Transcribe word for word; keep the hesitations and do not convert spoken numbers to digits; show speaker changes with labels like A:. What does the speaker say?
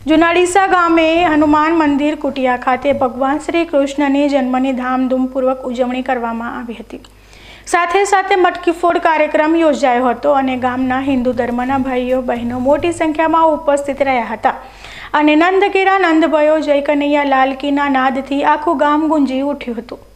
A: જુનાડીસા ગામે હનુમાન મંદિર કુટિયા ખાતે ભગવાન શ્રી કૃષ્ણની જન્મની ધામધૂમપૂર્વક ઉજવણી કરવામાં આવી હતી। સાથે સાથે મટકી ફોડ કાર્યક્રમ યોજાયો હતો અને ગામના હિન્દુ ધર્મના ભાઈઓ બહેનો મોટી સંખ્યામાં ઉપસ્થિત રહ્યા હતા અને નંદ કેરા નંદ ભયો જય કનૈયા લાલ કીના નાદથી આખું ગામ ગુંજી ઉઠ્યું હતું।